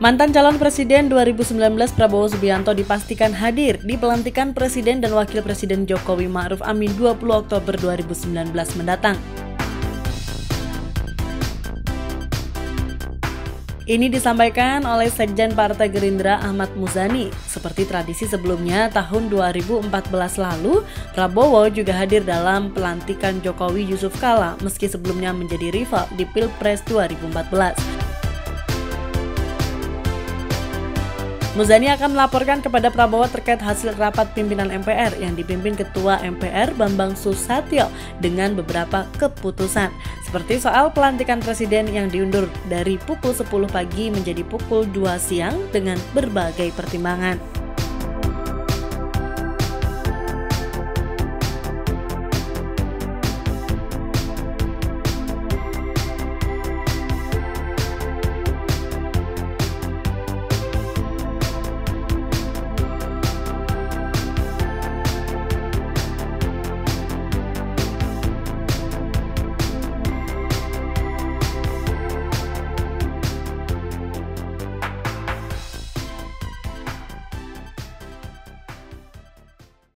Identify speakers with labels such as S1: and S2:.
S1: Mantan calon presiden 2019 Prabowo Subianto dipastikan hadir di pelantikan Presiden dan Wakil Presiden Jokowi Ma'ruf Amin 20 Oktober 2019 mendatang. Ini disampaikan oleh Sekjen Partai Gerindra Ahmad Muzani. Seperti tradisi sebelumnya, tahun 2014 lalu, Prabowo juga hadir dalam pelantikan Jokowi Yusuf Kala meski sebelumnya menjadi rival di Pilpres 2014. Muzani akan melaporkan kepada Prabowo terkait hasil rapat pimpinan MPR yang dipimpin Ketua MPR Bambang Susatyo dengan beberapa keputusan, seperti soal pelantikan presiden yang diundur dari pukul 10 pagi menjadi pukul 2 siang dengan berbagai pertimbangan.